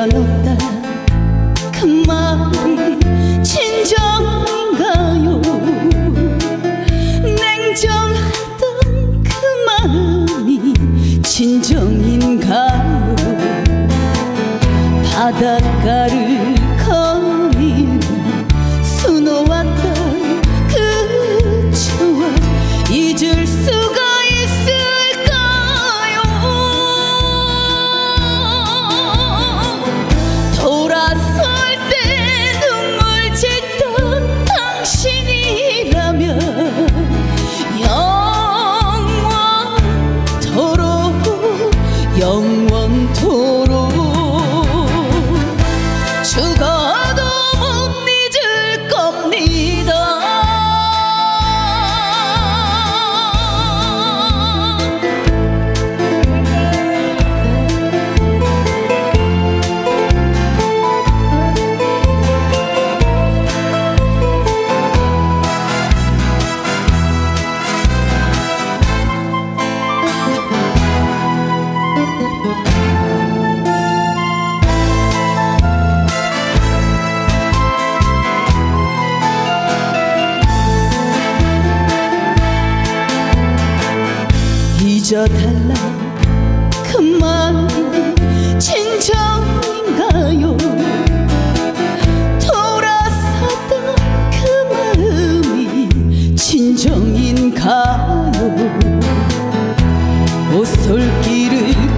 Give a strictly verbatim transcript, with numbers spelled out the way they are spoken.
내려놓다 그 말이 진정인가요? 냉정하던 그 마음이 진정인가요? 바닷가를 거닐며 수놓았던 그 추억 잊을 수가 있을까요? 돌아설 때 눈물 짓던 당신이라면 영원토록 영원토록 죽어도 못 잊을 겁니다. 잊어달라 그 말이 진정인가요? 돌아섰던 그 마음이 진정인가요? 옷솔길을